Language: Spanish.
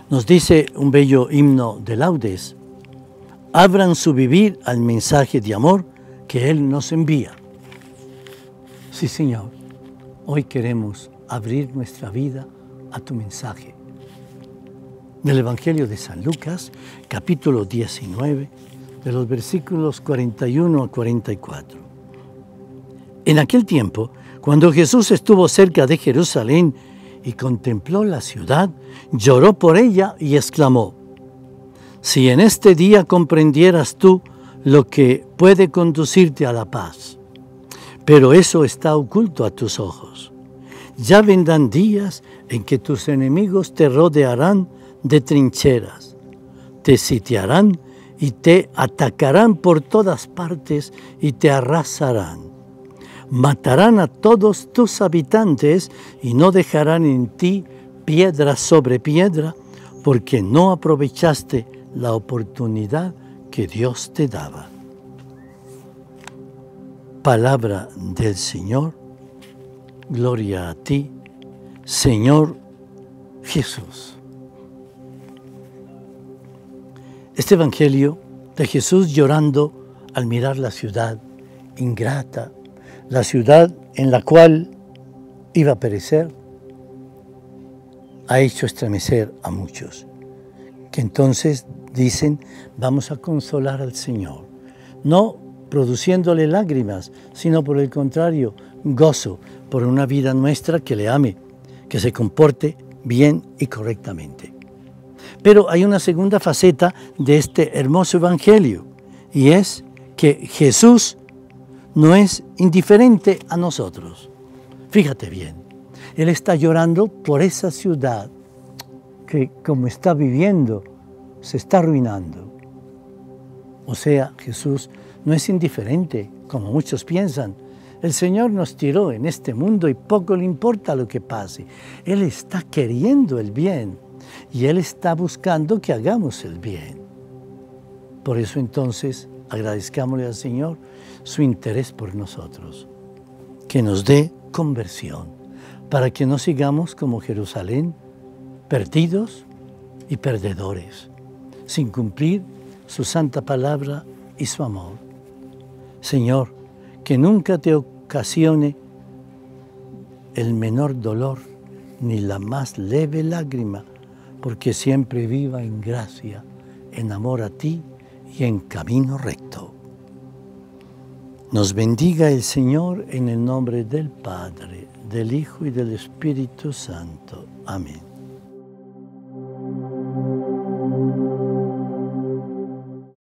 Nos dice un bello himno de laudes: abran su vivir al mensaje de amor que Él nos envía. Sí, Señor, hoy queremos abrir nuestra vida a tu mensaje. Del Evangelio de San Lucas, capítulo 19, de los versículos 41 a 44. En aquel tiempo, cuando Jesús estuvo cerca de Jerusalén y contempló la ciudad, lloró por ella y exclamó: si en este día comprendieras tú lo que puede conducirte a la paz, pero eso está oculto a tus ojos. Ya vendrán días en que tus enemigos te rodearán de trincheras, te sitiarán y te atacarán por todas partes y te arrasarán. Matarán a todos tus habitantes y no dejarán en ti piedra sobre piedra, porque no aprovechaste la oportunidad que Dios te daba. Palabra del Señor. Gloria a ti, Señor Jesús. Este Evangelio de Jesús llorando al mirar la ciudad ingrata, la ciudad en la cual iba a perecer, ha hecho estremecer a muchos, que entonces dicen: vamos a consolar al Señor, no produciéndole lágrimas, sino por el contrario, gozo por una vida nuestra que le ame, que se comporte bien y correctamente. Pero hay una segunda faceta de este hermoso Evangelio, y es que Jesús no es indiferente a nosotros. Fíjate bien, Él está llorando por esa ciudad que, como está viviendo, se está arruinando. O sea, Jesús no es indiferente, como muchos piensan. El Señor nos tiró en este mundo y poco le importa lo que pase. Él está queriendo el bien y Él está buscando que hagamos el bien. Por eso entonces agradezcámosle al Señor su interés por nosotros, que nos dé conversión, para que no sigamos como Jerusalén, perdidos y perdedores, sin cumplir su santa palabra y su amor. Señor, que nunca te ocasione el menor dolor ni la más leve lágrima, porque siempre viva en gracia, en amor a ti y en camino recto. Nos bendiga el Señor en el nombre del Padre, del Hijo y del Espíritu Santo. Amén.